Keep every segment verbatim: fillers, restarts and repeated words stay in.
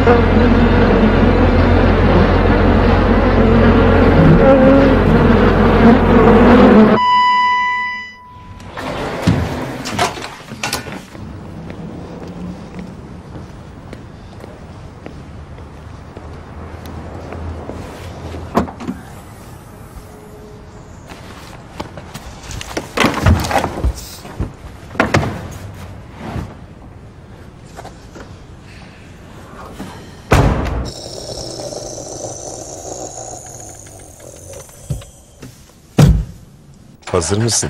Hazır mısın?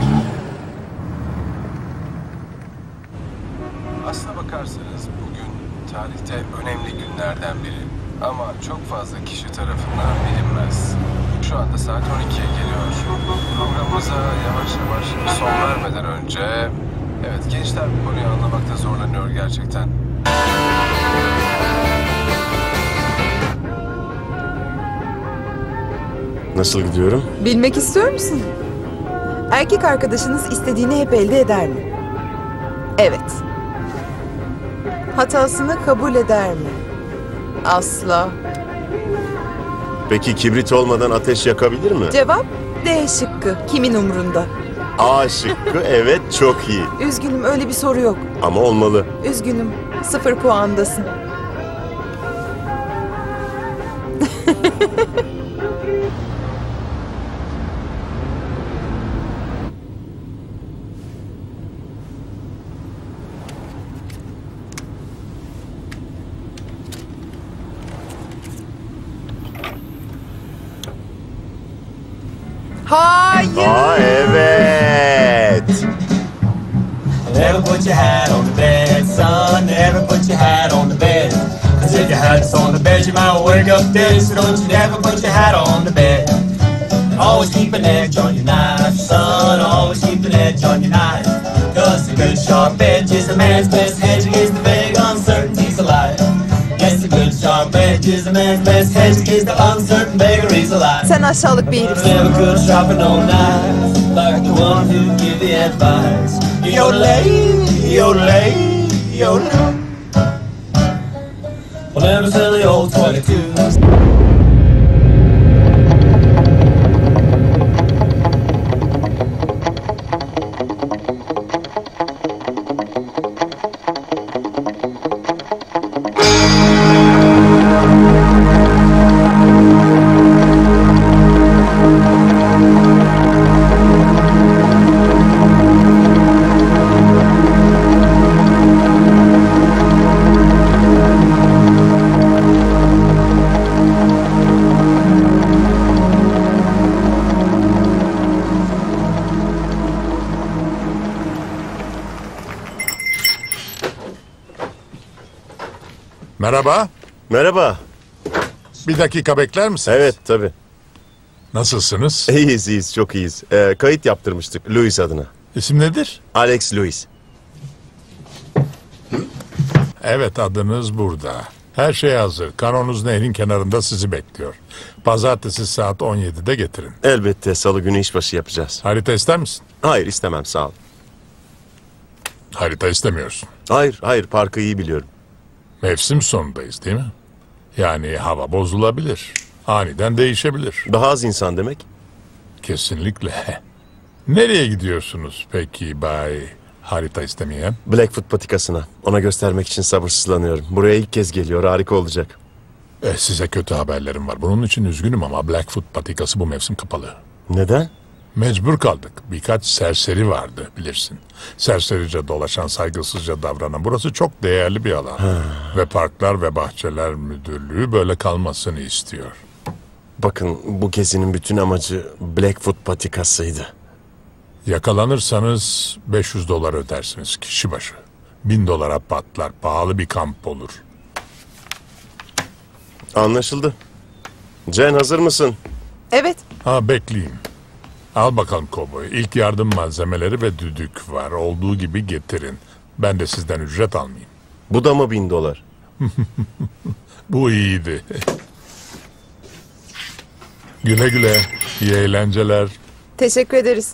Aslına bakarsanız bugün tarihte önemli günlerden biri. Ama çok fazla kişi tarafından bilinmez. Şu anda saat on ikiye geliyor. Programımıza yavaş yavaş son vermeden önce... Evet, gençler bu konuyu anlamakta zorlanıyor gerçekten. Nasıl gidiyorum? Bilmek istiyor musun? Erkek arkadaşınız istediğini hep elde eder mi? Evet. Hatasını kabul eder mi? Asla. Peki kibrit olmadan ateş yakabilir mi? Cevap D şıkkı. Kimin umrunda? A şıkkı, evet, çok iyi. Üzgünüm, öyle bir soru yok. Ama olmalı. Üzgünüm. Sıfır puandasın. Hayır. Aa, evet. Never put your hat on the bed, son. Never put your hat on the bed. Cause if your hat's on the bed, you might wake up dead. So don't you never put your hat on the bed. Always keep an edge on your knife, son. Always keep an edge on your knife. Cause a good sharp edge is a man's best hedge against the vague uncertainties of life. Yes, a good sharp edge is a man's best hedge against the uncertain vagaries of life. Sen aşağılık bir herifsin. Never could sharpen no knife like the one who give the advice. Yodelay, yodelay, yodelay. Well, never sell the old twenty-two. Merhaba. Merhaba. Bir dakika bekler misiniz? Evet, tabii. Nasılsınız? İyiyiz, iyiyiz, çok iyiyiz. Ee, kayıt yaptırmıştık Louis adına. İsim nedir? Alex Louis. Evet, adınız burada. Her şey hazır. Kanonuz nehrin kenarında sizi bekliyor. Pazartesi saat on yedide getirin. Elbette salı günü işbaşı yapacağız. Harita ister misin? Hayır, istemem, sağ ol. Harita istemiyorsun. Hayır, hayır, parkı iyi biliyorum. Mevsim sonundayız değil mi? Yani hava bozulabilir. Aniden değişebilir. Daha az insan demek. Kesinlikle. Nereye gidiyorsunuz peki Bay harita istemeyen? Blackfoot patikasına. Ona göstermek için sabırsızlanıyorum. Buraya ilk kez geliyor, harika olacak. E, size kötü haberlerim var. Bunun için üzgünüm ama Blackfoot patikası bu mevsim kapalı. Neden? Mecbur kaldık. Birkaç serseri vardı bilirsin. Serserice dolaşan, saygısızca davranan. Burası çok değerli bir alan. Ve Parklar ve Bahçeler Müdürlüğü böyle kalmasını istiyor. Bakın, bu gezinin bütün amacı Blackfoot patikasıydı. Yakalanırsanız beş yüz dolar ödersiniz kişi başı. Bin dolara patlar. Pahalı bir kamp olur. Anlaşıldı. Jen, hazır mısın? Evet. Ha, bekleyin. Al bakalım kovboy. İlk yardım malzemeleri ve düdük var. Olduğu gibi getirin. Ben de sizden ücret almayayım. Bu da mı bin dolar? Bu iyiydi. Güle güle. İyi eğlenceler. Teşekkür ederiz.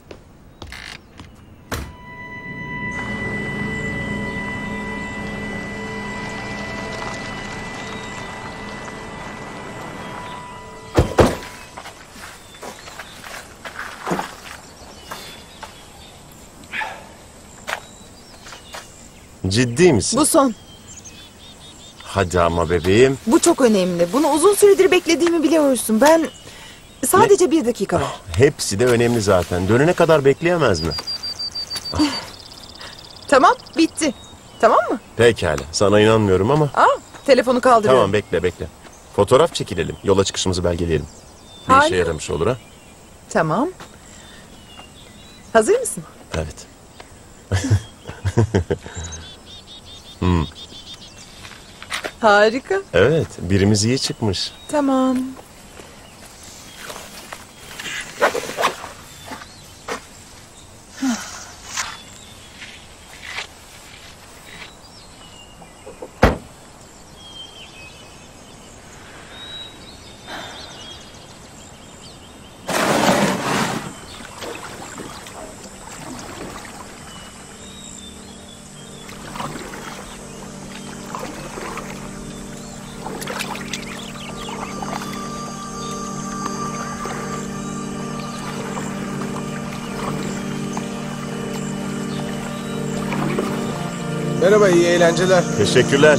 Ciddi misin? Bu son. Hadi ama bebeğim. Bu çok önemli. Bunu uzun süredir beklediğimi biliyorsun. Ben sadece bir dakika var. Hepsi de önemli zaten. Dönene kadar bekleyemez mi? Tamam, bitti. Tamam mı? Pekala. Sana inanmıyorum ama. Aa, telefonu kaldırıyorum. Tamam, bekle bekle. Fotoğraf çekilelim. Yola çıkışımızı belgeleyelim. Bir Harika. işe yaramış olur ha? Tamam. Hazır mısın? Evet. hmm. Harika. Evet, birimiz iyi çıkmış. Tamam. Merhaba, iyi eğlenceler. Teşekkürler.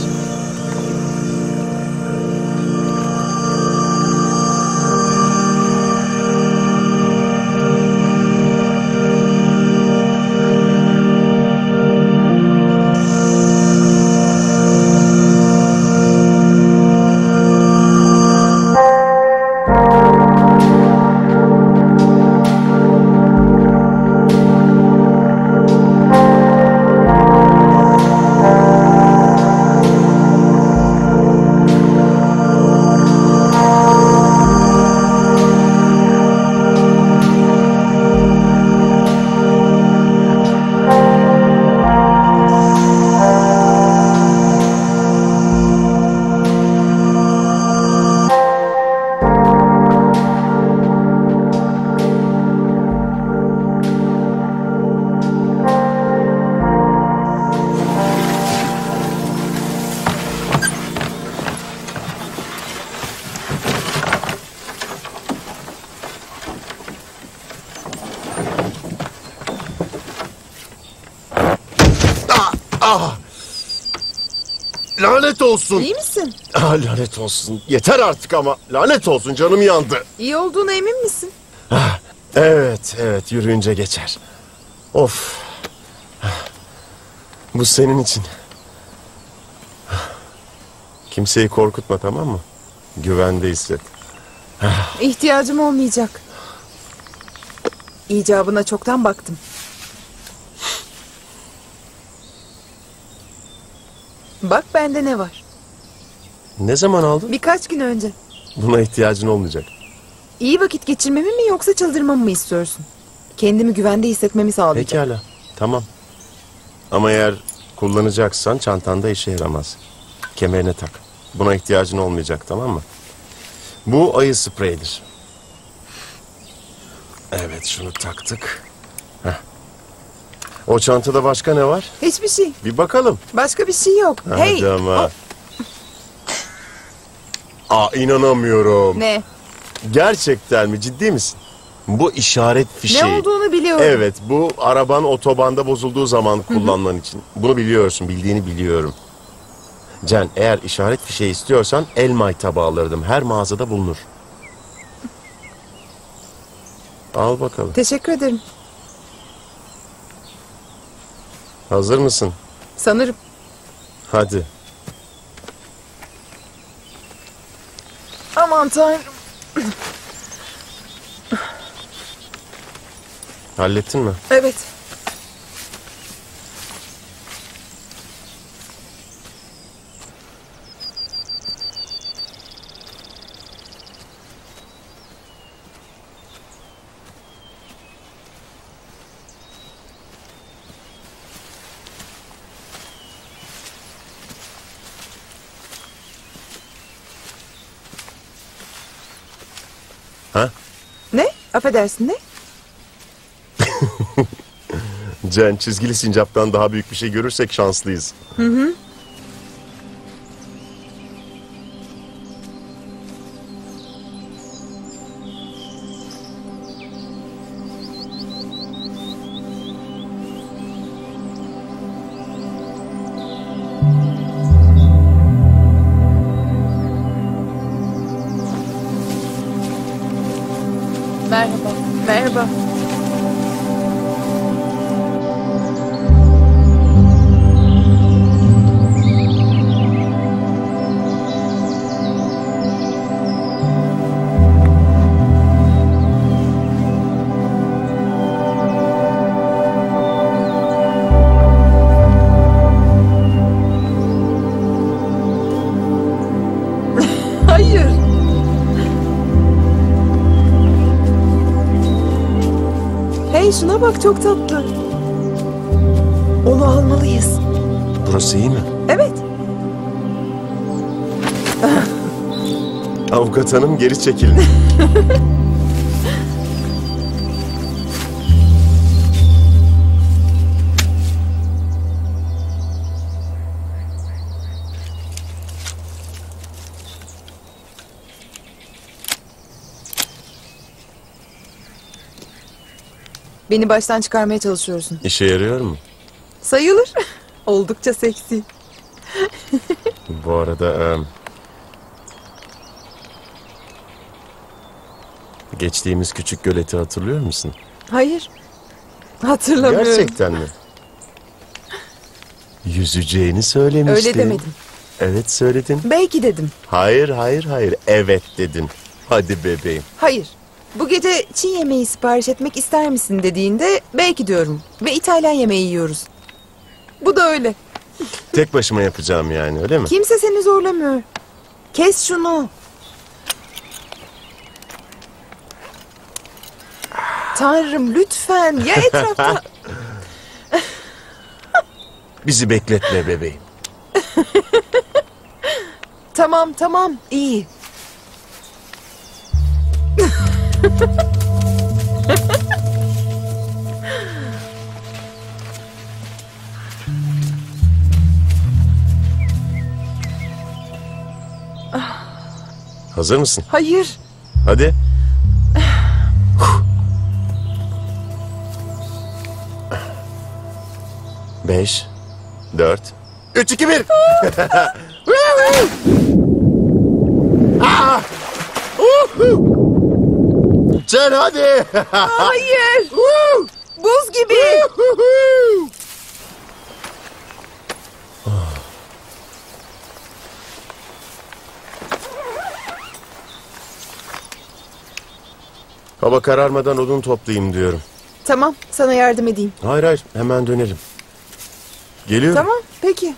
Lanet olsun. İyi misin? Ah, lanet olsun. Yeter artık ama. Lanet olsun, canım yandı. İyi olduğuna emin misin? Ah, evet, evet, yürüyünce geçer. Of. Ah, bu senin için. Ah, kimseyi korkutma, tamam mı? Güvende hisset. İhtiyacım olmayacak. İcabına çoktan baktım. Bak bende ne var. Ne zaman aldın? Birkaç gün önce. Buna ihtiyacın olmayacak. İyi vakit geçirmemi mi yoksa çıldırmamı mı istiyorsun? Kendimi güvende hissetmemi sağlayacak. Pekala, tamam. Ama eğer kullanacaksan çantanda işe yaramaz. Kemerine tak. Buna ihtiyacın olmayacak, tamam mı? Bu ayı spreyidir. Evet, şunu taktık. Heh. O çantada başka ne var? Hiçbir şey. Bir bakalım. Başka bir şey yok. Hadi Hey. ama. Aa, inanamıyorum. Ne? Gerçekten mi? Ciddi misin? Bu işaret fişeği. Ne olduğunu biliyorum. Evet, bu araban otobanda bozulduğu zaman kullanman için. Bunu biliyorsun, bildiğini biliyorum. Can, eğer işaret fişeği istiyorsan el maytabı alırdım. Her mağazada bulunur. Al bakalım. Teşekkür ederim. Hazır mısın? Sanırım. Hadi. Aman tanrım. Hallettin mi? Evet. Ha? Ne? Affedersin ne? Can, çizgili sincaptan daha büyük bir şey görürsek şanslıyız. Hı hı. şuna bak, çok tatlı. Onu almalıyız. Burası iyi mi? Evet. Avukat hanım geri çekildi. Beni baştan çıkarmaya çalışıyorsun. İşe yarıyor mu? Sayılır. Oldukça seksi. Bu arada... em, geçtiğimiz küçük göleti hatırlıyor musun? Hayır. Hatırlamıyorum. Gerçekten mi? Yüzeceğini söylemiştin. Öyle demedim. Evet söyledin. Belki dedim. Hayır hayır hayır. Evet dedin. Hadi bebeğim. Hayır. Bu gece Çin yemeği sipariş etmek ister misin dediğinde belki diyorum. Ve İtalyan yemeği yiyoruz. Bu da öyle. Tek başıma yapacağım yani, öyle mi? Kimse seni zorlamıyor. Kes şunu. Tanrım lütfen ya etrafta. Bizi bekletme bebeğim. Tamam tamam iyi. Hazır mısın? Hayır. Hadi. Beş, dört, üç, iki, bir. Ah! Uhu! Can hadi. Hayır. Buz gibi. Hava kararmadan odun toplayayım diyorum. Tamam sana yardım edeyim. Hayır hayır, hemen dönerim. Geliyorum. Tamam peki.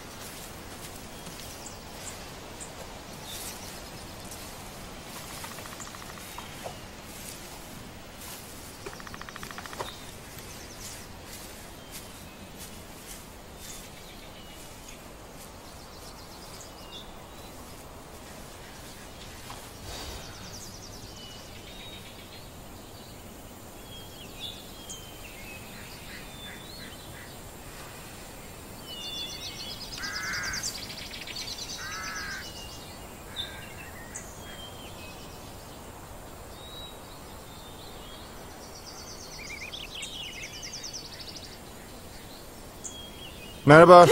Merhaba.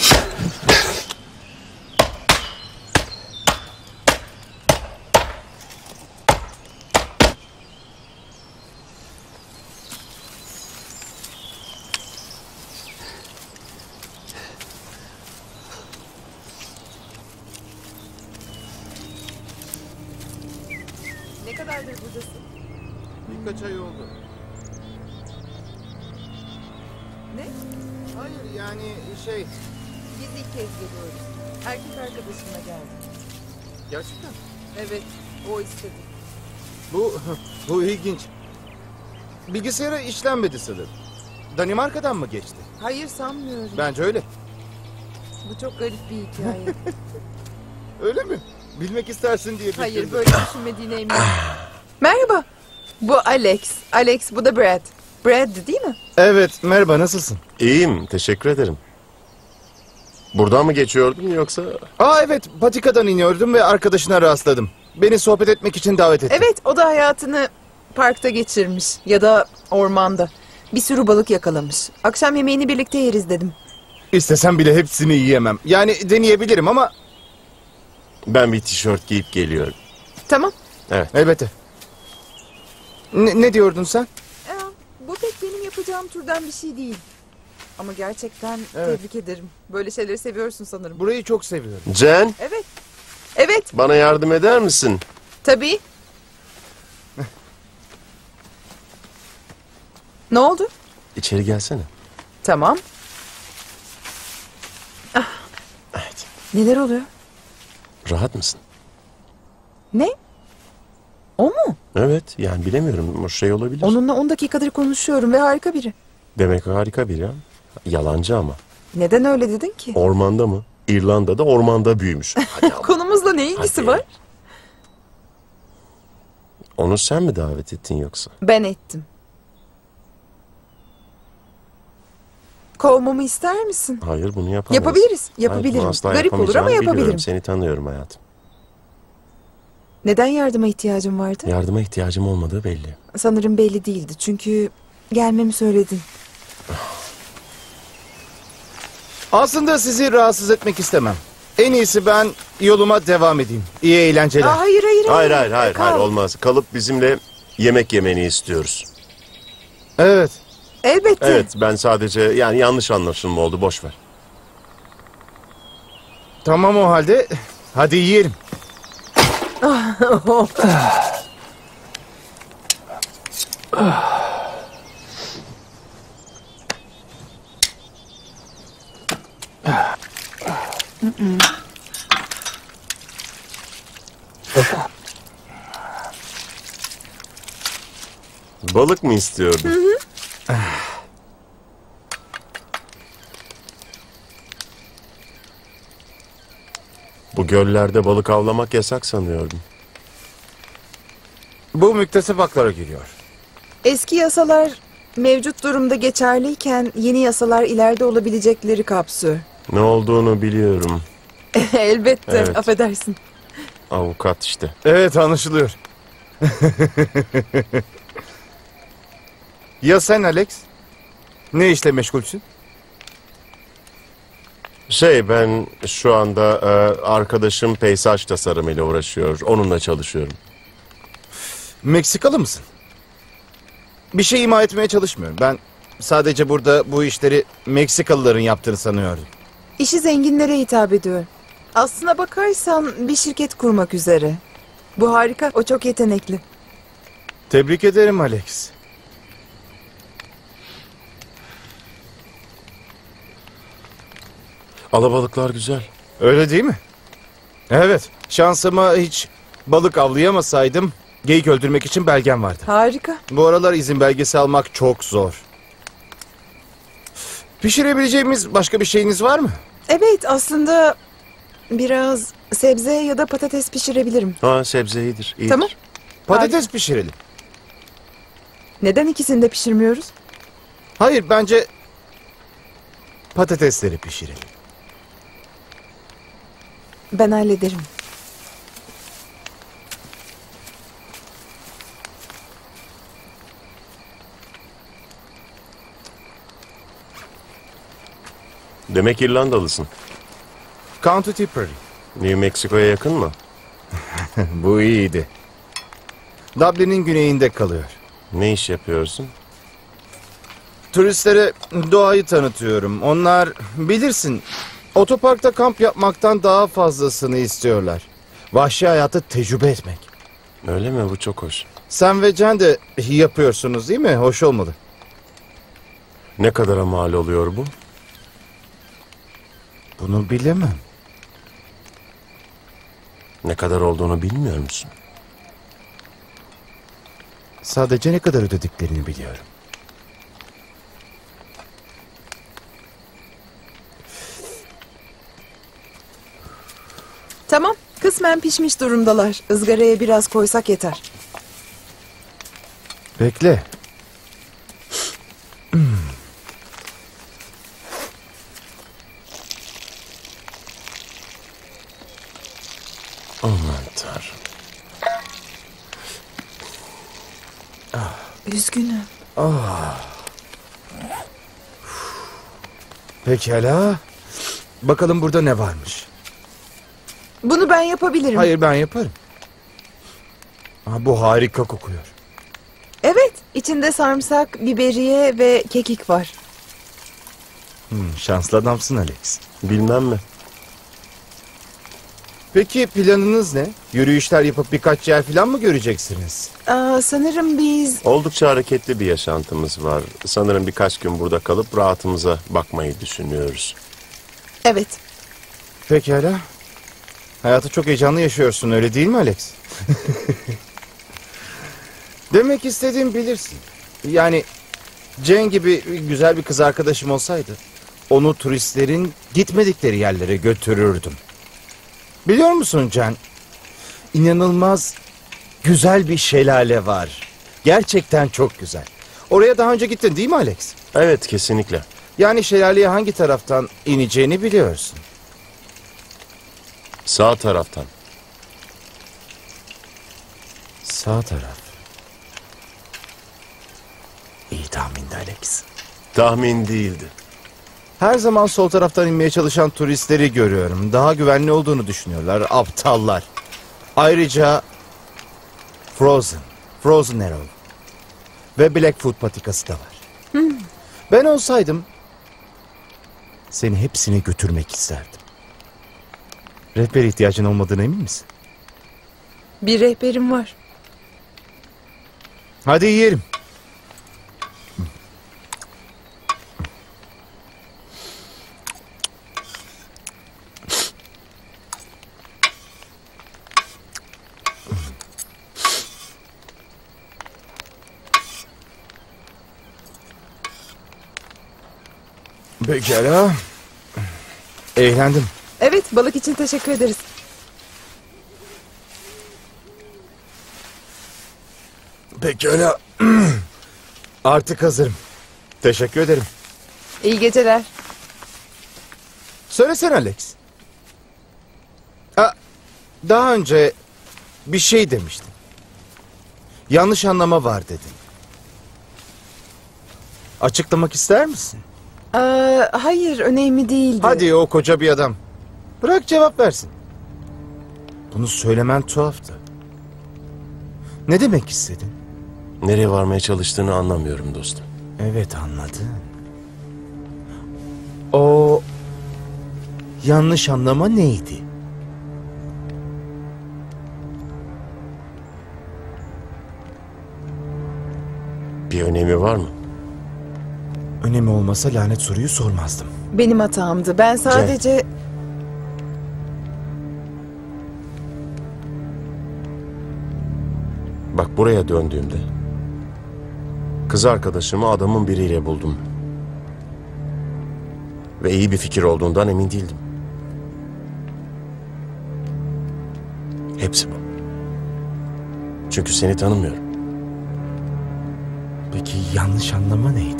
Ne kadardır buradasın? Birkaç ay oldu. Ne? Hayır yani şey... Biz ilk kez geliyoruz. Erkek arkadaşımla geldim. Gerçekten. Evet o istedi. Bu, bu ilginç. Bilgisayara işlenmedi sanırım. Danimarka'dan mı geçti? Hayır sanmıyorum. Bence öyle. Bu çok garip bir hikaye. Öyle mi? Bilmek istersin diye Hayır düşündüm. böyle düşünmediğine eminim. Merhaba. Bu Alex. Alex bu da Brad. Brad değil mi? Evet, merhaba, nasılsın? İyiyim, teşekkür ederim. Buradan mı geçiyordun yoksa? Aa evet, patikadan iniyordum ve arkadaşına rastladım. Beni sohbet etmek için davet etti. Evet o da hayatını parkta geçirmiş. Ya da ormanda. Bir sürü balık yakalamış. Akşam yemeğini birlikte yeriz dedim. İstesem bile hepsini yiyemem. Yani deneyebilirim ama... Ben bir tişört giyip geliyorum. Tamam. Evet. Elbette. Ne, ne diyordun sen? Ee, bu pek benim yapacağım türden bir şey değil. Ama gerçekten Evet. tebrik ederim. Böyle şeyleri seviyorsun sanırım. Burayı çok seviyorum. Evet. Jen, Evet bana yardım eder misin? tabii. Ne oldu? İçeri gelsene. Tamam. Evet. Neler oluyor? Rahat mısın? Ne? O mu? Evet, yani bilemiyorum. O şey olabilir. Onunla on dakikadır konuşuyorum ve harika biri. Demek harika biri ya. Yalancı ama. Neden öyle dedin ki? Ormanda mı? İrlanda'da ormanda büyümüş. Hadi ama. Konumuzla ne ilgisi Hadi. var? Onu sen mi davet ettin yoksa? Ben ettim. Kovmamı ister misin? Hayır, bunu yapamayız. Yapabiliriz, Hayır, yapabilirim. bunu asla Garip olur ama yapamayacağını yapabilirim. biliyorum. Seni tanıyorum hayatım. Neden yardıma ihtiyacın vardı? Yardıma ihtiyacım olmadığı belli. Sanırım belli değildi çünkü gelmemi söyledin. Aslında sizi rahatsız etmek istemem. En iyisi ben yoluma devam edeyim. İyi eğlenceler. Aa, hayır hayır Hayır hayır hayır, Kal. hayır olmaz. Kalıp bizimle yemek yemeni istiyoruz. Evet. Elbette. Evet, ben sadece yani yanlış anlaşılma oldu, boş ver. Tamam o halde. Hadi yiyelim. Balık mı istiyordun? Bu göllerde balık avlamak yasak sanıyordum. Bu müktesip haklara giriyor. Eski yasalar mevcut durumda geçerliyken yeni yasalar ileride olabilecekleri kapsıyor. Ne olduğunu biliyorum. Elbette. Evet. Affedersin. Avukat işte. Evet, anlaşılıyor. Ya sen Alex? Ne işle meşgulsün? Şey, ben şu anda e, arkadaşım peyzaj tasarımıyla uğraşıyor. Onunla çalışıyorum. Meksikalı mısın? Bir şey ima etmeye çalışmıyorum. Ben sadece burada bu işleri Meksikalıların yaptığını sanıyordum. İşi zenginlere hitap ediyor. Aslına bakarsan bir şirket kurmak üzere. Bu harika. O çok yetenekli. Tebrik ederim Alex. Alabalıklar güzel. Öyle değil mi? Evet. Şansıma hiç balık avlayamasaydım geyik öldürmek için belgem vardı. Harika. Bu aralar izin belgesi almak çok zor. Pişirebileceğimiz başka bir şeyiniz var mı? Evet, aslında biraz sebze ya da patates pişirebilirim. Ha, sebze iyidir. iyidir. Tamam. Patates pişirelim. Neden ikisini de pişirmiyoruz? Hayır, bence patatesleri pişirelim. Ben hallederim. Demek İrlandalısın. County Tipperary. New Mexico'ya yakın mı? Bu iyiydi. Dublin'in güneyinde kalıyor. Ne iş yapıyorsun? Turistlere doğayı tanıtıyorum. Onlar bilirsin otoparkta kamp yapmaktan daha fazlasını istiyorlar. Vahşi hayatı tecrübe etmek. Öyle mi? Bu çok hoş. Sen ve Can de yapıyorsunuz değil mi? Hoş olmalı. Ne kadara mal oluyor bu? Bunu bilemem. Ne kadar olduğunu bilmiyor musun? Sadece ne kadar ödediklerini biliyorum. Tamam. Kısmen pişmiş durumdalar. Izgaraya biraz koysak yeter. Bekle. Aman Tanrım. Üzgünüm. Pekala. Bakalım burada ne varmış. Bunu ben yapabilirim. Hayır, ben yaparım. Aa, bu harika kokuyor. Evet. İçinde sarımsak, biberiye ve kekik var. Hmm, şanslı adamsın Alex. Bilmem mi? Peki planınız ne? Yürüyüşler yapıp birkaç yer falan mı göreceksiniz? Aa, sanırım biz... Oldukça hareketli bir yaşantımız var. Sanırım birkaç gün burada kalıp rahatımıza bakmayı düşünüyoruz. Evet. Pekala. Hayatı çok heyecanlı yaşıyorsun, öyle değil mi Alex? Demek istediğim bilirsin. Yani Jane gibi güzel bir kız arkadaşım olsaydı onu turistlerin gitmedikleri yerlere götürürdüm. Biliyor musun Can? İnanılmaz güzel bir şelale var. Gerçekten çok güzel. Oraya daha önce gittin değil mi Alex? Evet, kesinlikle. Yani şelaleye hangi taraftan ineceğini biliyorsun. Sağ taraftan. Sağ taraf. İyi tahmindi Alex. Tahmin değildi. Her zaman sol taraftan inmeye çalışan turistleri görüyorum. Daha güvenli olduğunu düşünüyorlar. Aptallar. Ayrıca Frozen, Frozen Arrow ve Blackfoot patikası da var. Ben olsaydım seni hepsine götürmek isterdim. Rehber ihtiyacın olmadığına emin misin? Bir rehberim var. Hadi yiyelim. Pekala. Eğlendim. Evet, balık için teşekkür ederiz. Pekala. Artık hazırım. Teşekkür ederim. İyi geceler. Söylesene Alex. Ha, daha önce bir şey demiştin. Yanlış anlama var dedin. Açıklamak ister misin? Aa, hayır, önemli değildi. Hadi, o koca bir adam. Bırak cevap versin. Bunu söylemen tuhaftı. Ne demek istedin? Nereye varmaya çalıştığını anlamıyorum dostum. Evet, anladım. O yanlış anlama neydi? Bir önemi var mı? Önemi olmasa lanet soruyu sormazdım. Benim hatamdı. Ben sadece... Bak, buraya döndüğümde kız arkadaşımı adamın biriyle buldum. Ve iyi bir fikir olduğundan emin değildim. Hepsi bu. Çünkü seni tanımıyorum. Peki yanlış anlama neydi?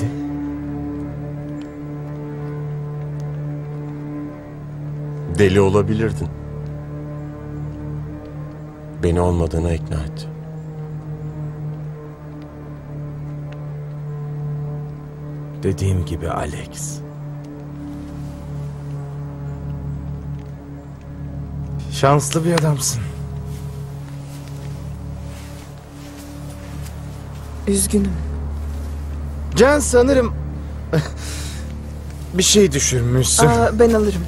Deli olabilirdin. Beni olmadığına ikna et. Dediğim gibi Alex. Şanslı bir adamsın. Üzgünüm. Can, sanırım bir şey düşürmüşsün. Aa, ben alırım.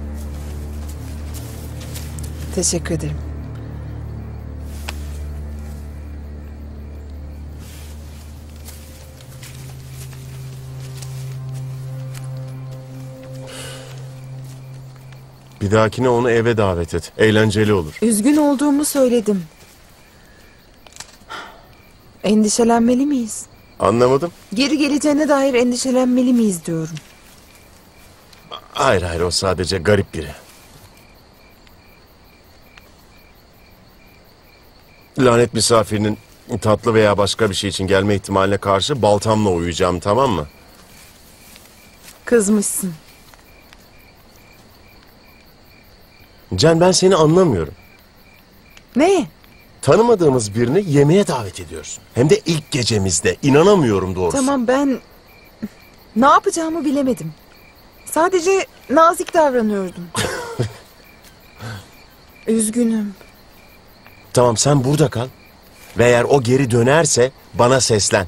Teşekkür ederim. Bir dahakine onu eve davet et. Eğlenceli olur. Üzgün olduğumu söyledim. Endişelenmeli miyiz? Anlamadım. Geri geleceğine dair endişelenmeli miyiz diyorum. Hayır hayır, o sadece garip biri. Lanet misafirinin tatlı veya başka bir şey için gelme ihtimaline karşı baltamla uyuyacağım, tamam mı? Kızmışsın. Can, ben seni anlamıyorum. Ne? Tanımadığımız birini yemeğe davet ediyorsun. Hem de ilk gecemizde. İnanamıyorum doğrusu. Tamam, ben ne yapacağımı bilemedim. Sadece nazik davranıyordum. Üzgünüm. Tamam, sen burada kal. Ve eğer o geri dönerse bana seslen.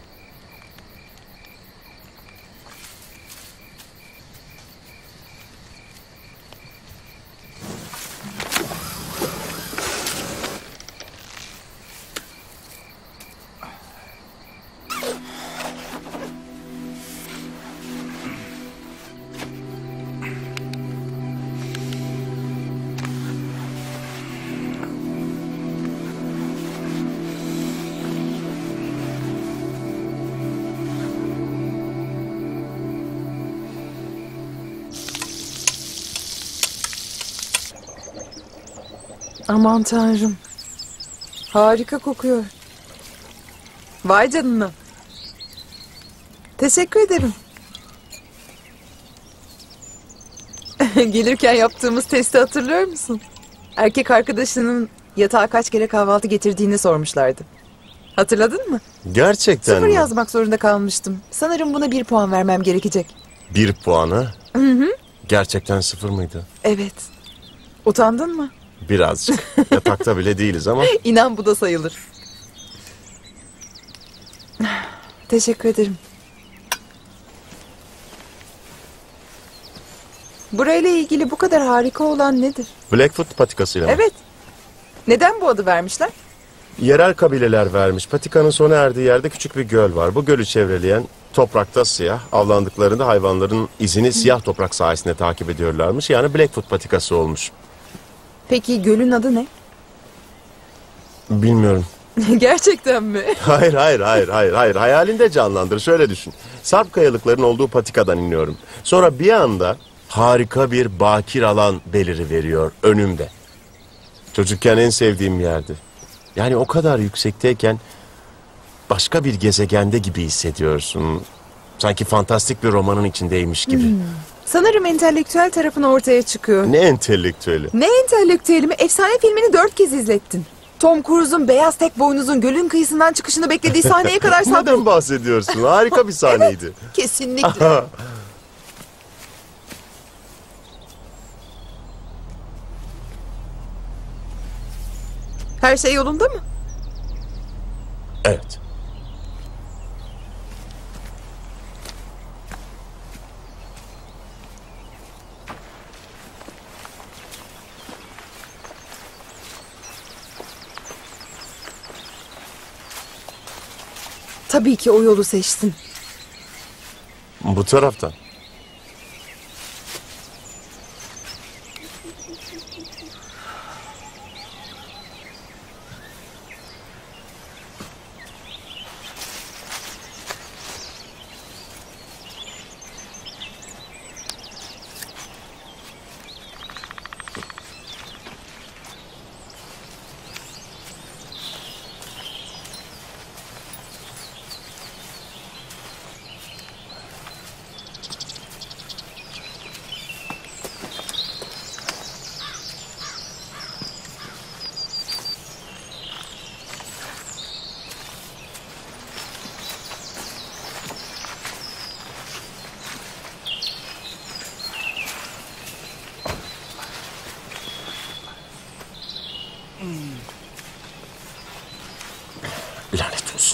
Aman tanrım. Harika kokuyor. Vay canına. Teşekkür ederim. Gelirken yaptığımız testi hatırlıyor musun? Erkek arkadaşının yatağa kaç kere kahvaltı getirdiğini sormuşlardı. Hatırladın mı? Gerçekten Sıfır mi? yazmak zorunda kalmıştım. Sanırım buna bir puan vermem gerekecek. Bir puanı. Hı hı. Gerçekten sıfır mıydı? Evet. Utandın mı? Birazcık. Yatakta bile değiliz ama. İnan bu da sayılır. Teşekkür ederim. Burayla ilgili bu kadar harika olan nedir? Blackfoot patikasıyla mı? Evet. Neden bu adı vermişler? Yerel kabileler vermiş. Patikanın sona erdiği yerde küçük bir göl var. Bu gölü çevreleyen toprakta siyah. Avlandıklarında hayvanların izini siyah toprak sayesinde takip ediyorlarmış. Yani Blackfoot patikası olmuş. Peki gölün adı ne? Bilmiyorum. Gerçekten mi? Hayır, hayır, hayır, hayır, hayır. Hayalinde canlandır. Şöyle düşün. Sarp kayalıkların olduğu patikadan iniyorum. Sonra bir anda harika bir bakir alan beliri veriyor önümde. Çocukken en sevdiğim yerdi. Yani o kadar yüksekteyken başka bir gezegende gibi hissediyorsun. Sanki fantastik bir romanın içindeymiş gibi. Hmm. Sanırım entelektüel tarafın ortaya çıkıyor. Ne entelektüeli. Ne entelektüeli mi? Efsane filmini dört kez izlettin. Tom Cruise'un beyaz tek boynuzun gölün kıyısından çıkışını beklediği sahneye kadar Neden sabret. bahsediyorsun? Harika bir sahneydi. Kesinlikle. Her şey yolunda mı? Evet. Tabii ki o yolu seçtin. Bu taraftan. Lanet olsun.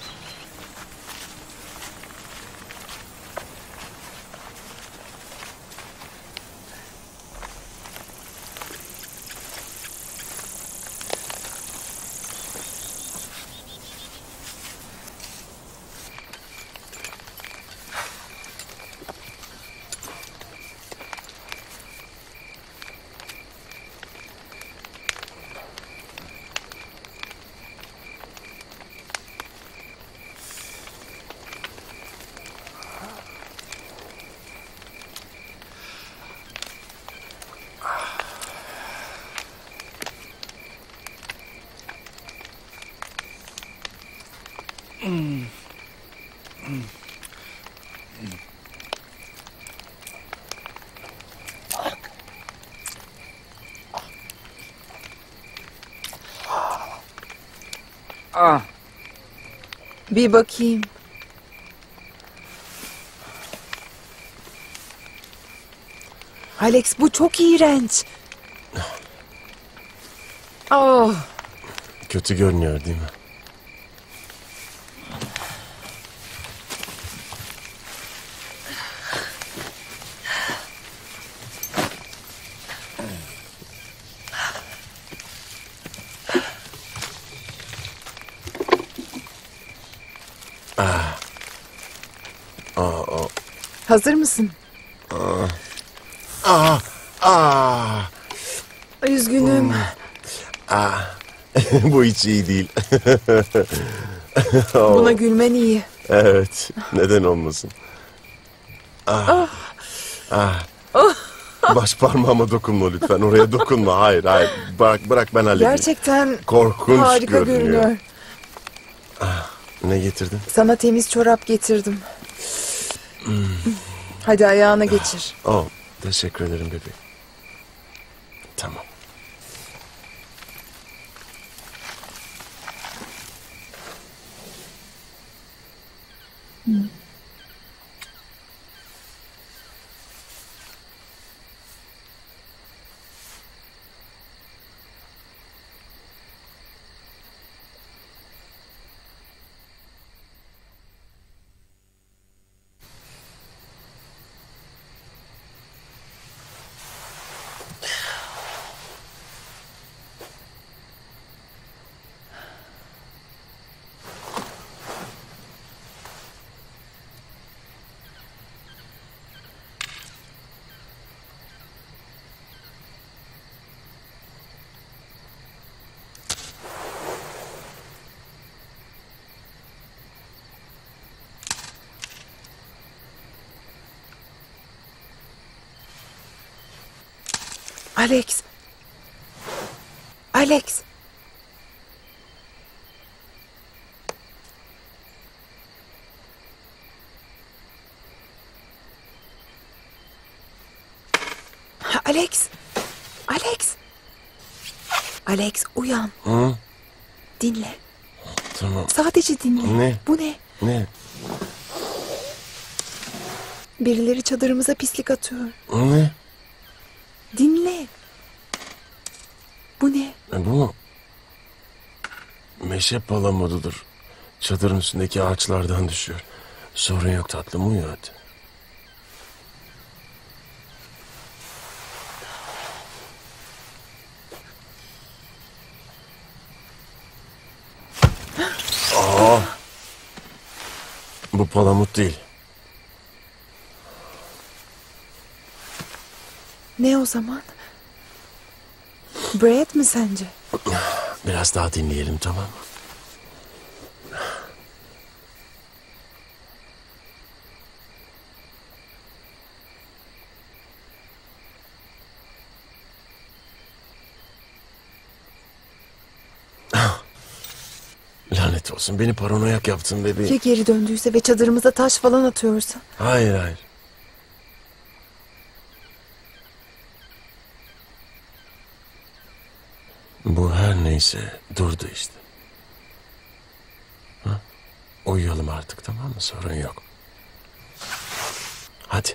Bir bakayım. Alex, bu çok iğrenç. Oh. Kötü görünüyor değil mi? Ah. Aa, aa. Hazır mısın? Aa, aa. Üzgünüm. Ah. Bu hiç iyi değil. Buna gülmen iyi. Evet, neden olmasın? Ah. Ah. Baş parmağıma dokunma lütfen. Oraya dokunma. Hayır hayır. Bırak, bırak ben halledeyim. Gerçekten Korkunç harika görünüyor. görünüyor. Ne getirdin? Sana temiz çorap getirdim. Hadi ayağına geçir. Oh, teşekkür ederim bebeğim. Tamam. Alex. Alex. Alex. Alex. Alex uyan. Hı? Dinle. Tamam. Sadece dinle. Ne? Bu ne? Ne? Birileri çadırımıza pislik atıyor. Ne? Dinle. Bu ne? E, bu mu? Meşe palamududur. Çadırın üstündeki ağaçlardan düşüyor. Sorun yok tatlım, uyu hadi. Aa, bu palamut değil. Ne o zaman? Brad mi sence? Biraz daha dinleyelim, tamam mı? Lanet olsun, beni paranoyak yaptın bebeğim. Ya geri döndüyse ve çadırımıza taş falan atıyorsa? Hayır hayır. Bu her neyse durdu işte. Ha? Uyuyalım artık, tamam mı? Sorun yok. Hadi.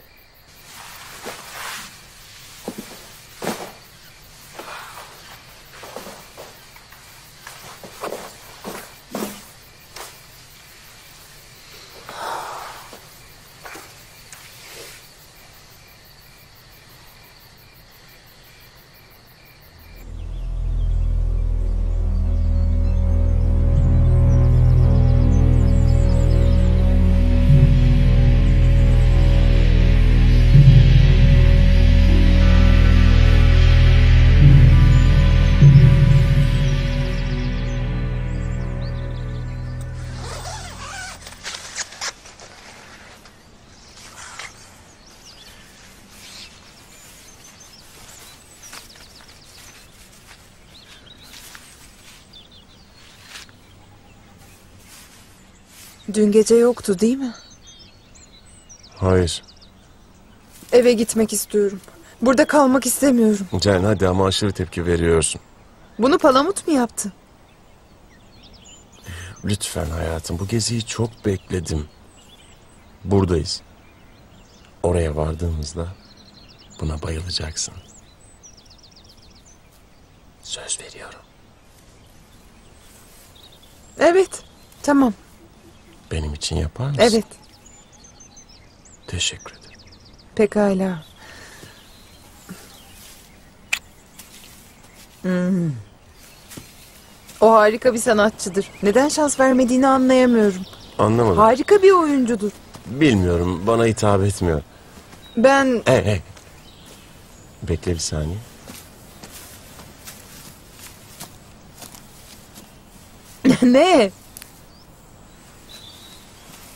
Dün gece yoktu değil mi? Hayır. Eve gitmek istiyorum. Burada kalmak istemiyorum. Can hadi, ama aşırı tepki veriyorsun. Bunu palamut mu yaptı? Lütfen hayatım, bu geziyi çok bekledim. Buradayız. Oraya vardığımızda buna bayılacaksın. Söz veriyorum. Evet. Tamam. Benim için yapar mısın? Evet. Teşekkür ederim. Pekala. Hmm. O harika bir sanatçıdır. Neden şans vermediğini anlayamıyorum. Anlamadım. Harika bir oyuncudur. Bilmiyorum, bana hitap etmiyor. Ben... Hey hey. Bekle bir saniye. Ne?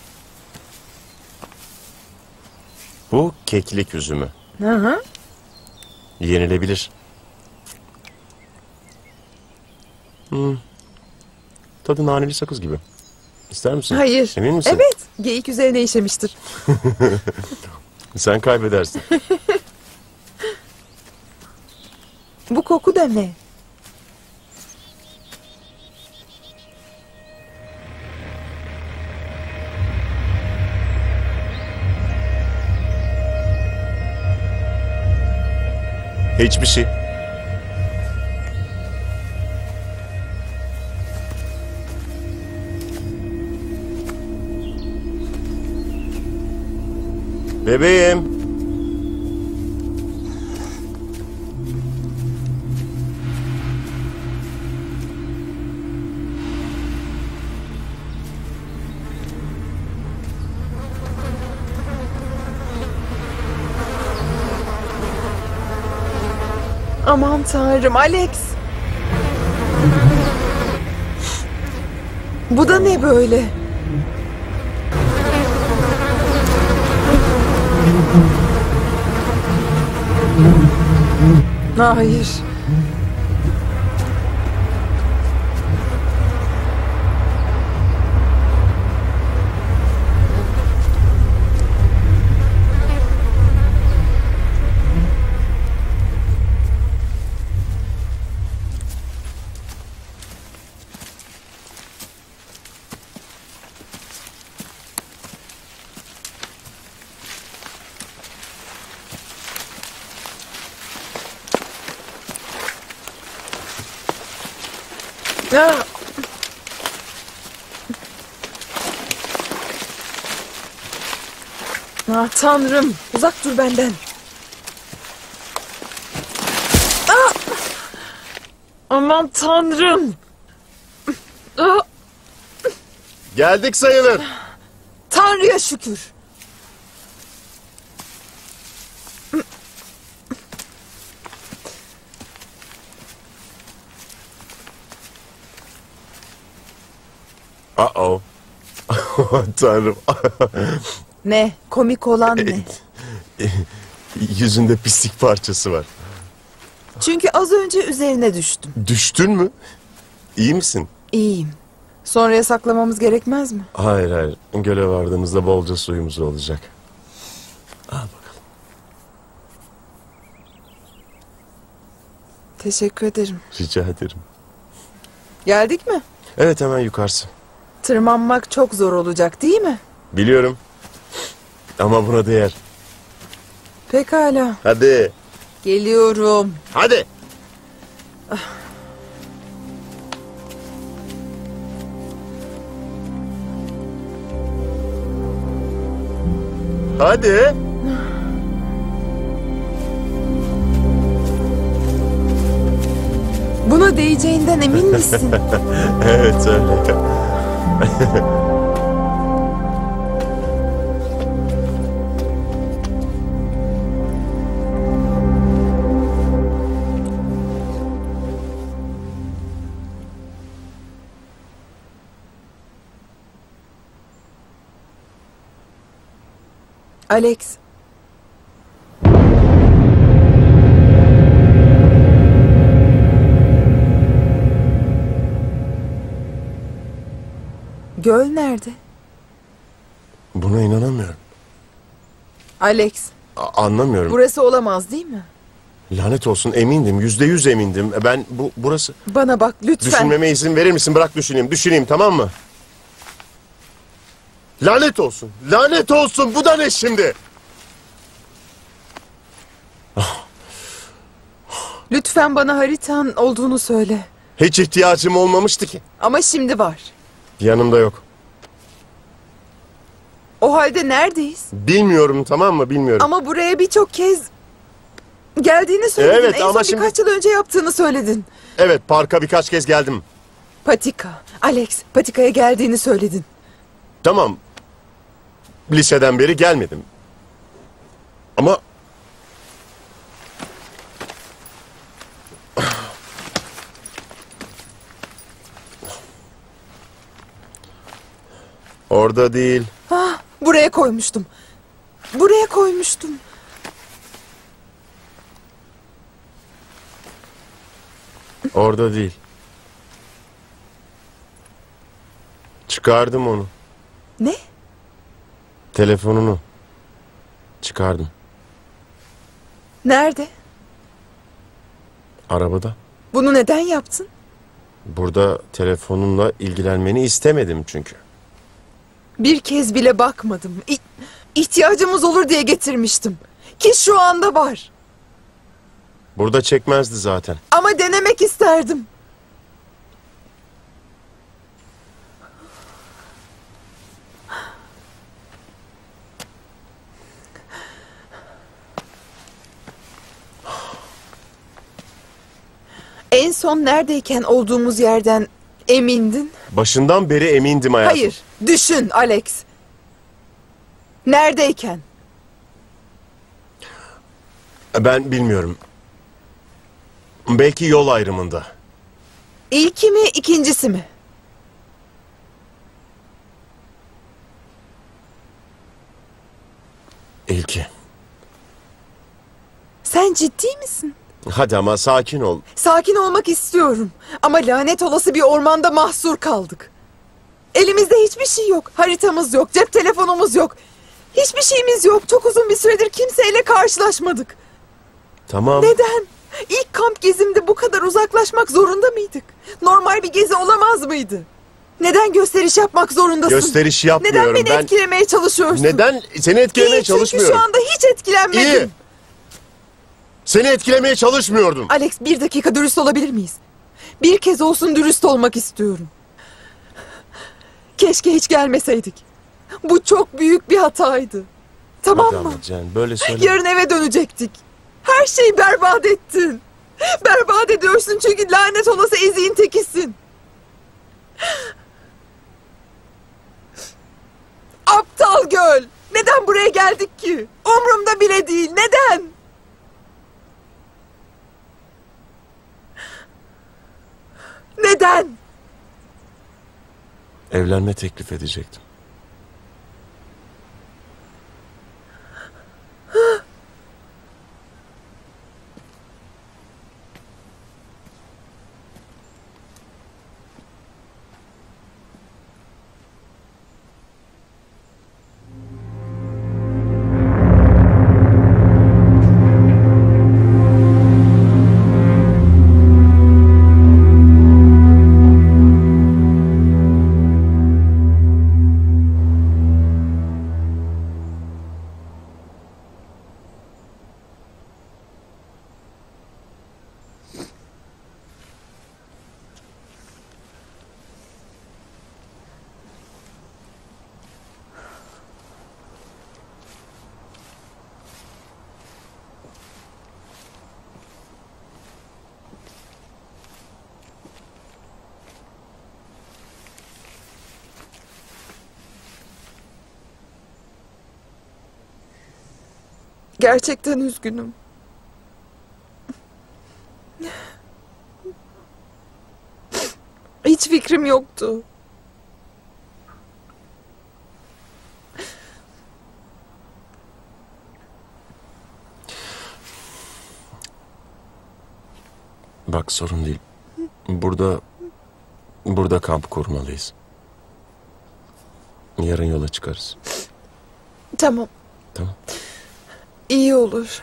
Bu keklik üzümü. Hı hı. Yenilebilir. Hmm. Tadı naneli sakız gibi. İster misin? Hayır. Emin misin? Evet. Geyik üzerine işemiştir. Sen kaybedersin. Bu koku da ne? Hiçbir şey. Bebeğim. Aman tanrım Alex. Bu da ne böyle? Hayır. Ah. Ah tanrım, uzak dur benden. Ah! Aman tanrım. Ah! Geldik sayılır. Tanrı'ya şükür. Uh-oh. Tanrım. Ne? Komik olan ne? Yüzünde pislik parçası var. Çünkü az önce üzerine düştüm. Düştün mü? İyi misin? İyiyim. Sonraya saklamamız gerekmez mi? Hayır hayır. Göle vardığımızda bolca suyumuz olacak. Al bakalım. Teşekkür ederim. Rica ederim. Geldik mi? Evet, hemen yukarısı. Tırmanmak çok zor olacak değil mi? Biliyorum. Ama buna değer. Pekala. Hadi. Geliyorum. Hadi. Hadi. Buna değeceğinden emin misin? Evet öyle. Alex. Göl nerede? Buna inanamıyorum. Alex, A- anlamıyorum. burası olamaz değil mi? Lanet olsun, emindim. Yüzde yüz emindim. Ben bu burası. Bana bak lütfen. Düşünmeme izin verir misin? Bırak düşüneyim. Düşüneyim, tamam mı? Lanet olsun. Lanet olsun. Bu da ne şimdi? Lütfen bana haritan olduğunu söyle. Hiç ihtiyacım olmamıştı ki. Ama şimdi var. Yanımda yok. O halde neredeyiz? Bilmiyorum, tamam mı? Bilmiyorum. Ama buraya birçok kez geldiğini söyledin. Evet, en ama son şimdi- birkaç yıl önce yaptığını söyledin. Evet, parka birkaç kez geldim. Patika. Alex, Patika'ya geldiğini söyledin. Tamam. Liseden beri gelmedim. Ama... Orada değil. Ah, buraya koymuştum. Buraya koymuştum. Orada değil. Çıkardım onu. Ne? Telefonunu. Çıkardım. Nerede? Arabada. Bunu neden yaptın? Burada telefonunla ilgilenmeni istemedim çünkü. Bir kez bile bakmadım. İ- İhtiyacımız olur diye getirmiştim. Ki şu anda var. Burada çekmezdi zaten. Ama denemek isterdim. En son neredeyken olduğumuz yerden emindin? Başından beri emindim hayatım. Hayır, düşün Alex. Neredeyken? Ben bilmiyorum. Belki yol ayrımında. İlki mi, ikincisi mi? İlki. Sen ciddi misin? Hadi ama sakin ol. Sakin olmak istiyorum. Ama lanet olası bir ormanda mahsur kaldık. Elimizde hiçbir şey yok. Haritamız yok, cep telefonumuz yok. Hiçbir şeyimiz yok. Çok uzun bir süredir kimseyle karşılaşmadık. Tamam. Neden? İlk kamp gezimde bu kadar uzaklaşmak zorunda mıydık? Normal bir gezi olamaz mıydı? Neden gösteriş yapmak zorundasın? Gösteriş yapmıyorum. Neden beni ben... etkilemeye çalışıyorsun? Neden? Seni etkilemeye İyi, çünkü çalışmıyorum. şu anda hiç etkilenmedim. İyi. Seni etkilemeye çalışmıyordum. Alex, bir dakika dürüst olabilir miyiz? Bir kez olsun dürüst olmak istiyorum. Keşke hiç gelmeseydik. Bu çok büyük bir hataydı. Tamam Hadi mı? ama Can, böyle söyle. Yarın eve dönecektik. Her şeyi berbat ettin. Berbat ediyorsun çünkü lanet olası eziğin tekisin. Aptal göl. Neden buraya geldik ki? Umrumda bile değil. Neden? Neden? Evlenme teklif edecektim. Gerçekten üzgünüm. Hiç fikrim yoktu. Bak, sorun değil. Burada... Burada kamp kurmalıyız. Yarın yola çıkarız. Tamam, Tamam. iyi olur.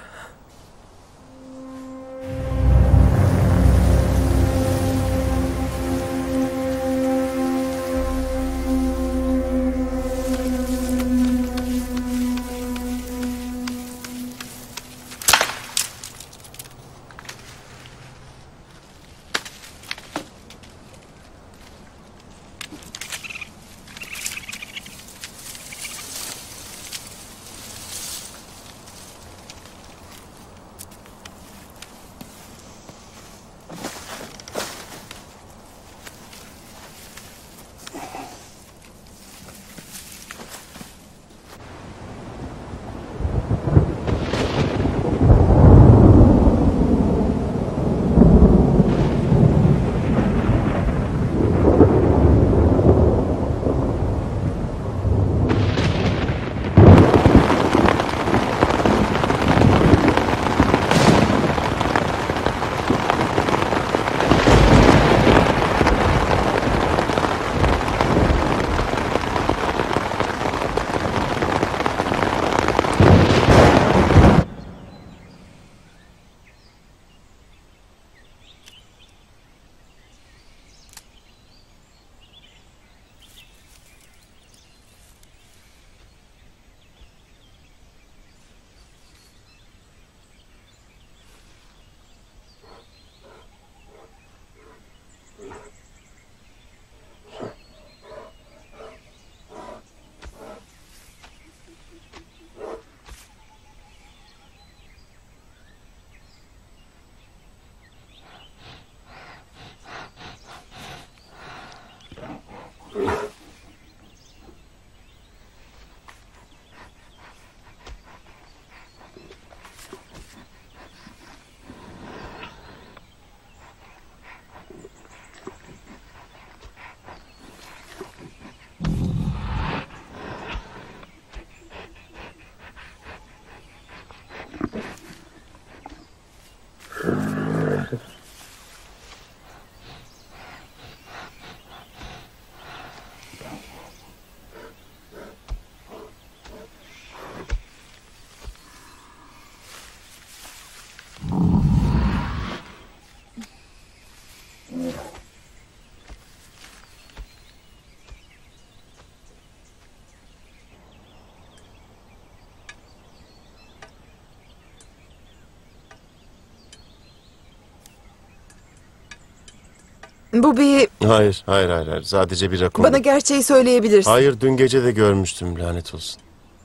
Bu bir... Hayır, hayır, hayır, hayır. Sadece bir rakun. Bana gerçeği söyleyebilirsin. Hayır, dün gece de görmüştüm, lanet olsun.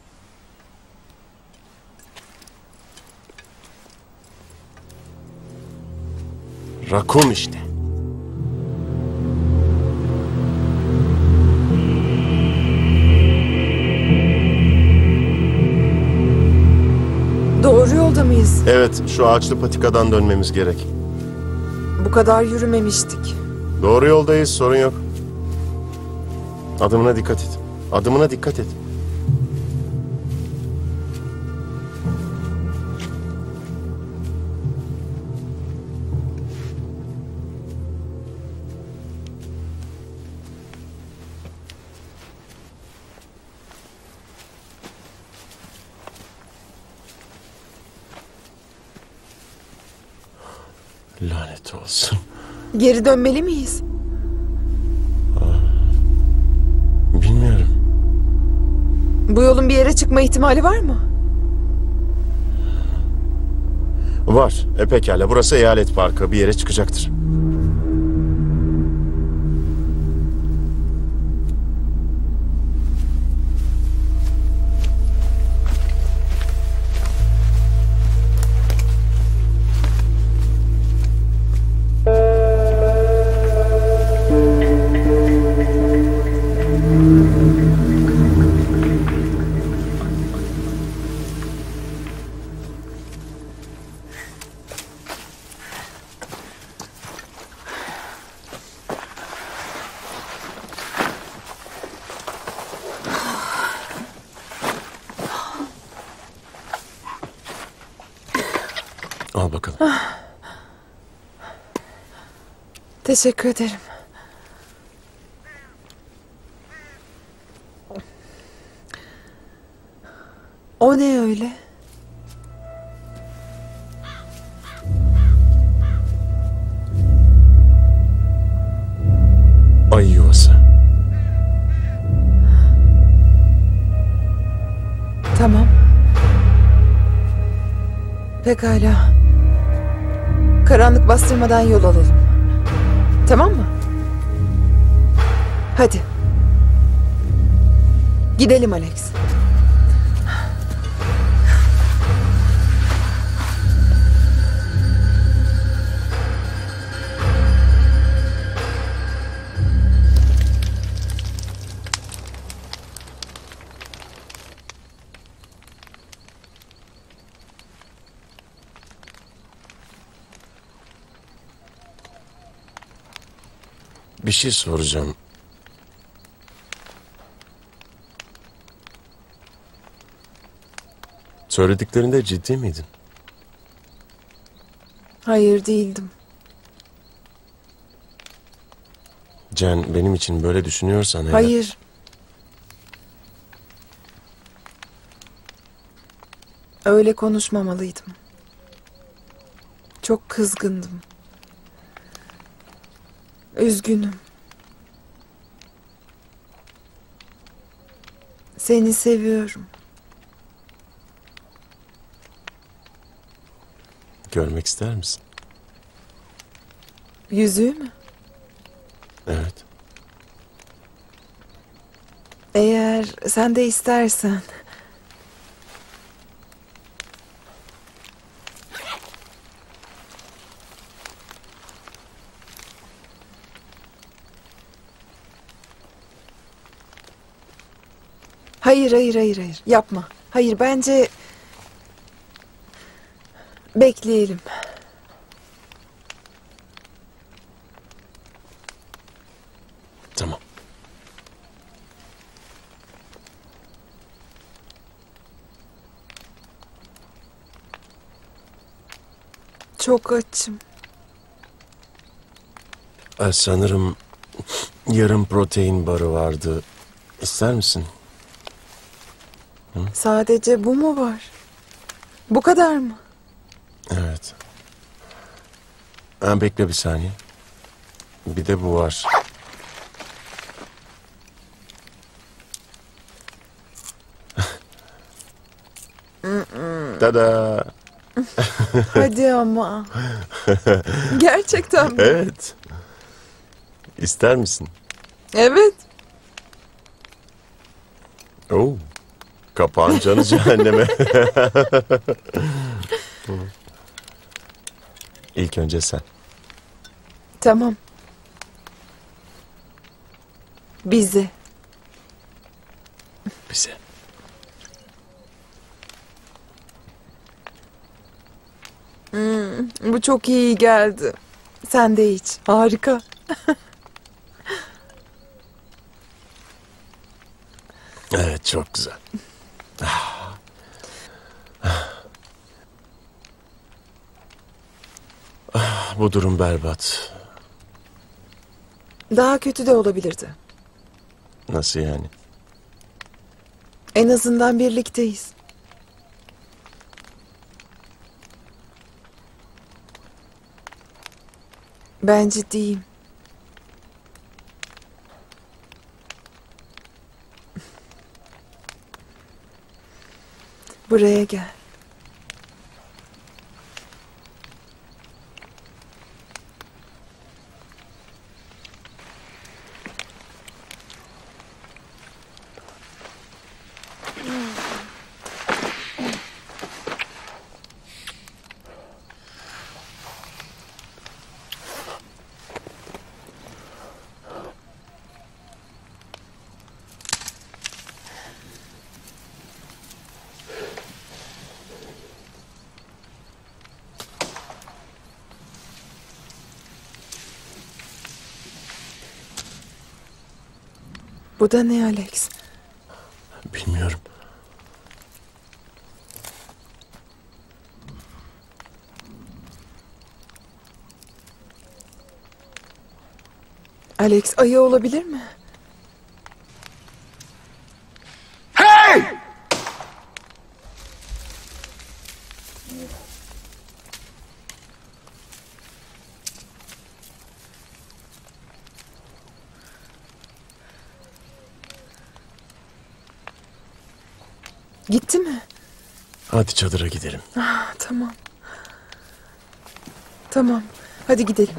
Rakun işte. Doğru yolda mıyız? Evet, şu ağaçlı patikadan dönmemiz gerek. Bu kadar yürümemiştik. Doğru yoldayız, sorun yok. Adımına dikkat et. Adımına dikkat et. Lanet olsun. Geri dönmeli miyiz? Bilmiyorum. Bu yolun bir yere çıkma ihtimali var mı? Var. E pekala. Burası eyalet parkı. Bir yere çıkacaktır. Al bakalım. Teşekkür ederim. O ne öyle? Ayı yuvası. Tamam. Pekala. Karanlık bastırmadan yol alalım. Tamam mı? Hadi. Gidelim Alex. Bir şey soracağım. Söylediklerinde ciddi miydin? Hayır, değildim. Jen, benim için böyle düşünüyorsan eğer... Hayır. Öyle konuşmamalıydım. Çok kızgındım. Üzgünüm. Seni seviyorum. Görmek ister misin? Yüzüğü mü? Evet. Eğer sen de istersen. Hayır, hayır, hayır, hayır. Yapma. Hayır, bence... Bekleyelim. Tamam. Çok açım. Ee, sanırım yarım protein barı vardı. İster misin? Sadece bu mu var? Bu kadar mı? Evet. Ha, bekle bir saniye. Bir de bu var. Tada. Hadi ama. Gerçekten mi? Evet. İster misin? Evet. Oo. Kapağın canı cehenneme. İlk önce sen. Tamam. Bizi. Bize. Bu çok iyi geldi. Sen de iç. Harika. Evet, çok güzel. Ah. Ah, bu durum berbat. Daha kötü de olabilirdi. Nasıl yani? En azından birlikteyiz. Ben ciddiyim. Buraya gel. Bu da ne Alex? Bilmiyorum. Alex, ayı olabilir mi? Gitti mi? Hadi çadıra gidelim. Ah, tamam. Tamam. Hadi gidelim.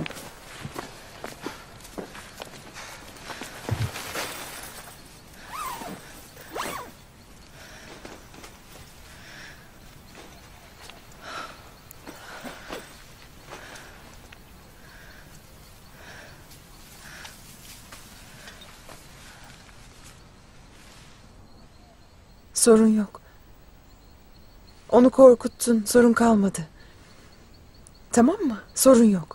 Sorun yok. Onu korkuttun, sorun kalmadı. Tamam mı? Sorun yok.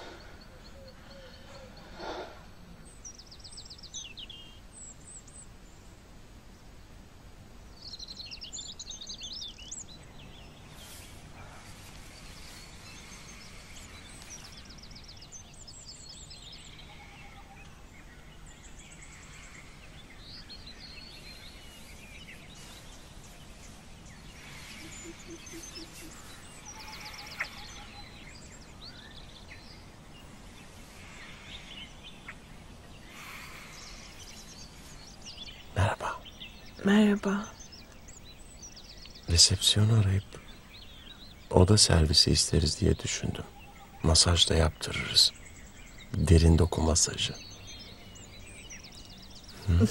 Merhaba. Merhaba. Resepsiyonu arayıp oda servisi isteriz diye düşündüm. Masaj da yaptırırız. Derin doku masajı. Hı?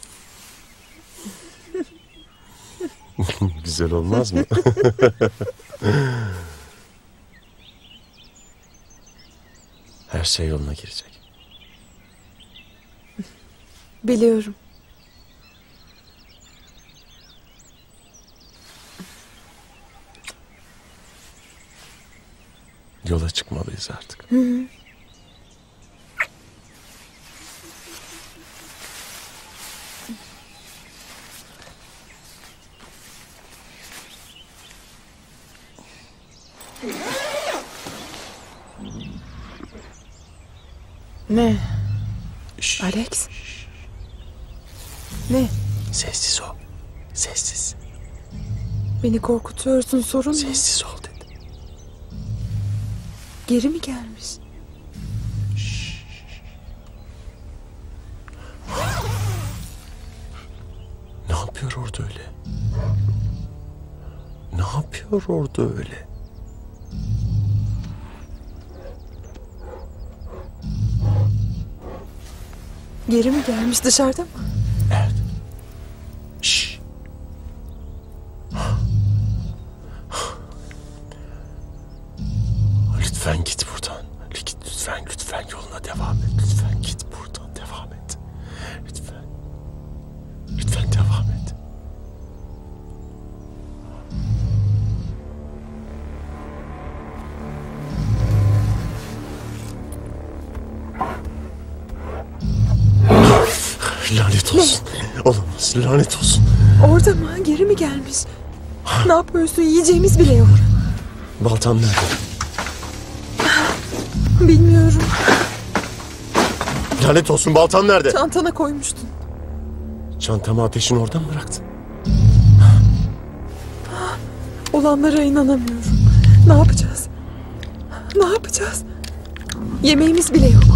Güzel olmaz mı? Her şey yoluna girecek. Biliyorum. Yola çıkmalıyız artık. Hı hı. Ne? Şşş. Alex? Ne? Sessiz ol. Sessiz. Beni korkutuyorsun, sorun mu? Sessiz ol dedim. Geri mi gelmiş? Ne yapıyor orada öyle? Ne yapıyor orada öyle? Geri mi gelmiş, dışarıda mı? Evet. Şşş. Lütfen git buradan. Lütfen, lütfen yoluna devam et. Lütfen git buradan, devam et. Lütfen. Lütfen devam et. Lanet olsun. Olamaz, lanet olsun. Orada mı? Geri mi gelmiş? Ne yapıyorsun? Yiyeceğimiz bile yok. Baltam nerede? Bilmiyorum. Lanet olsun, baltam nerede? Çantana koymuştun. Çantamı ateşin oradan mı bıraktın? Olanlara inanamıyorum. Ne yapacağız? Ne yapacağız? Yemeğimiz bile yok.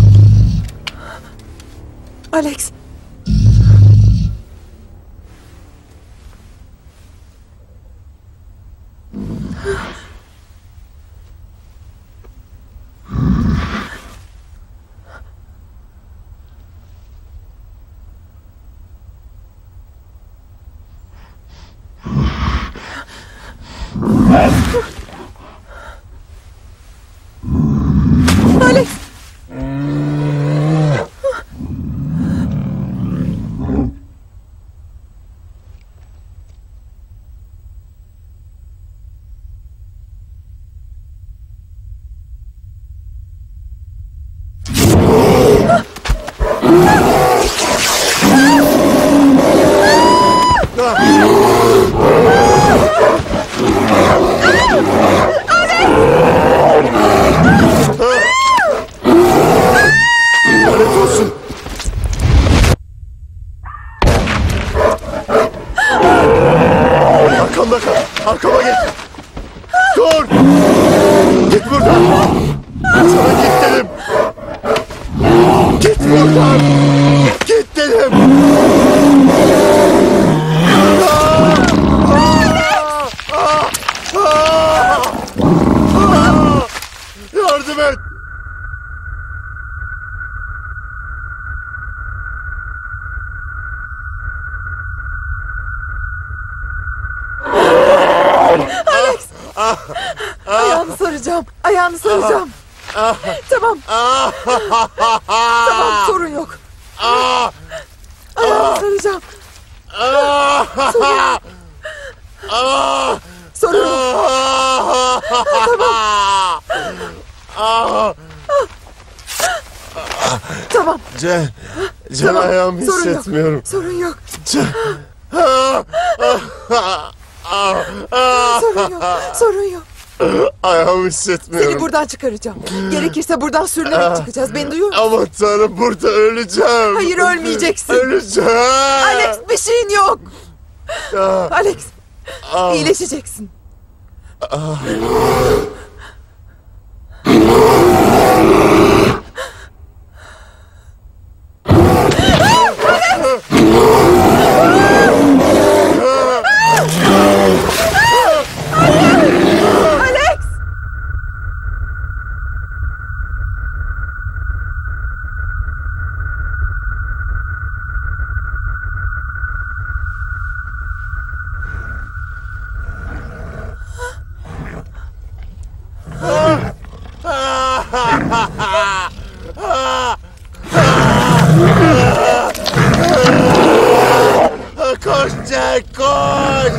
Alex. Alex. Lanet olsun. Arkamda kal. Arkama git. Dur. Git buradan. Sana git dedim. Git buradan. Git dedim. Yardım et. Ayağını saracağım. Ayağını saracağım. Tamam. Tamam, sorun yok. Ayağını saracağım. Sorun yok. Sorun yok. Tamam. Tamam. Can, can Tamam. ayağımı Sorun yok. hissetmiyorum. Sorun yok. Can. Sorun yok. Sorun yok. Ayağımı hissetmiyorum. Seni buradan çıkaracağım. Gerekirse buradan sürünerek çıkacağız. Beni duyuyor musun? Aman tanrım, burada öleceğim. Hayır, ölmeyeceksin. Öleceğim. Alex, bir şeyin yok. Ah, Alex, ah, iyileşeceksin. ah. Alex! Koş Jack, koş.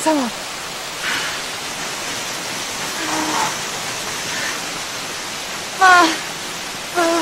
Tamam. Ah. Ah.